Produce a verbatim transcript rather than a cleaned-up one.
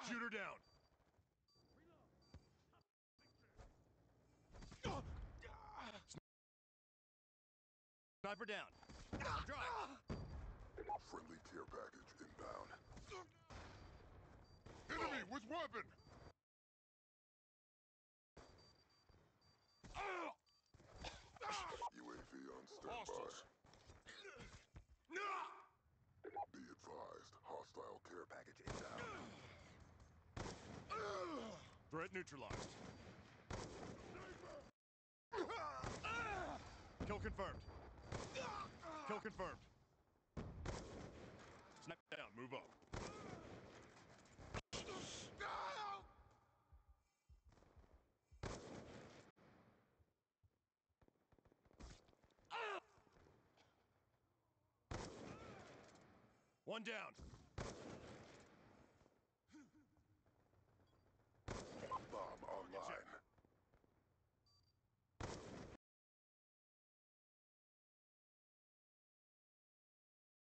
Shooter down. Sniper down. I'm dry. Friendly care package inbound. Enemy with weapon. U A V on standby. Hostiles. Be advised, hostile care package inbound. Threat neutralized. Kill confirmed. Kill confirmed. Snipe down, move up. One down.